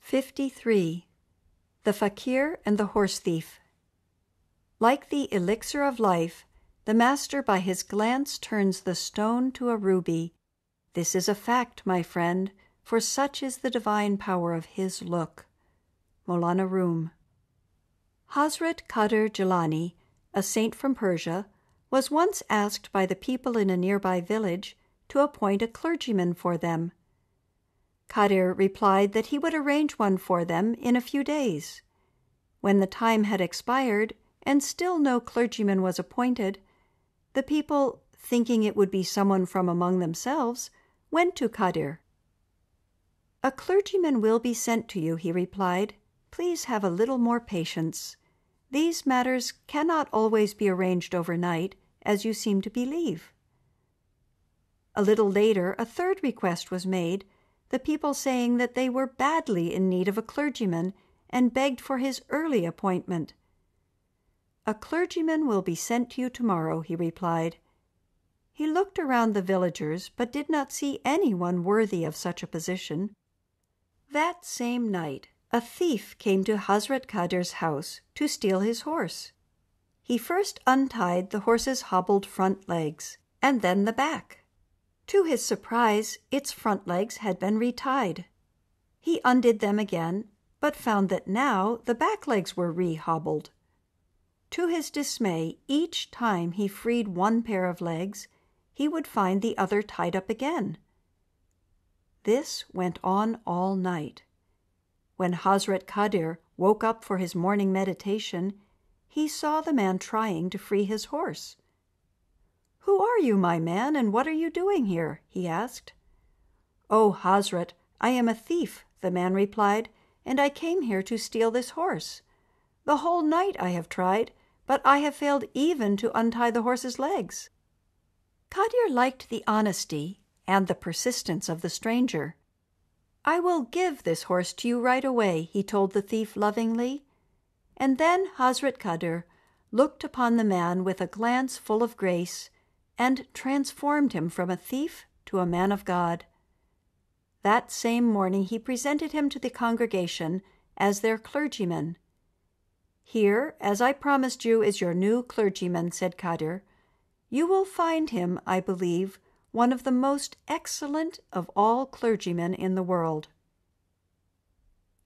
53. The Faqir and the Horse Thief. Like the elixir of life, the master by his glance turns the stone to a ruby. This is a fact, my friend, for such is the divine power of his look. Maulana Rum. Hazrat Qadir Jilani, a saint from Persia, was once asked by the people in a nearby village to appoint a clergyman for them. Qadir replied that he would arrange one for them in a few days. When the time had expired and still no clergyman was appointed, the people, thinking it would be someone from among themselves, went to Qadir. "A clergyman will be sent to you," he replied. "Please have a little more patience. These matters cannot always be arranged overnight, as you seem to believe." A little later a third request was made, the people saying that they were badly in need of a clergyman and begged for his early appointment. "A clergyman will be sent to you tomorrow," he replied. He looked around the villagers, but did not see anyone worthy of such a position. That same night a thief came to Hazrat Qadir's house to steal his horse. He first untied the horse's hobbled front legs, and then the back. To his surprise, its front legs had been retied. He undid them again, but found that now the back legs were re-hobbled. To his dismay, each time he freed one pair of legs, he would find the other tied up again. This went on all night. When Hazrat Qadir woke up for his morning meditation, he saw the man trying to free his horse. "Who are you, my man, and what are you doing here?" he asked. "Oh, Hazrat, I am a thief," the man replied, "and I came here to steal this horse. The whole night I have tried, but I have failed even to untie the horse's legs." Qadir liked the honesty and the persistence of the stranger. "I will give this horse to you right away," he told the thief lovingly. And then Hazrat Qadir looked upon the man with a glance full of grace and transformed him from a thief to a man of God. That same morning he presented him to the congregation as their clergyman. "Here, as I promised you, is your new clergyman," said Qadir. "You will find him, I believe, one of the most excellent of all clergymen in the world."